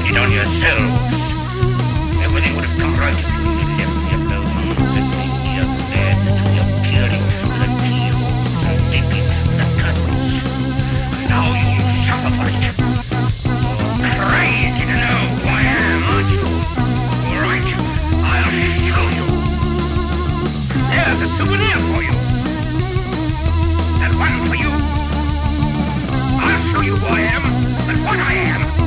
put it on yourselves. Everything would have come right if you had left me alone. Let me be a bed to your peering through the keyholes and peeping through the curtains. Now you'll suffer for it. You're crazy to know who I am, aren't you? All right, I'll show you. There's a souvenir for you. And one for you. I'll show you who I am and what I am.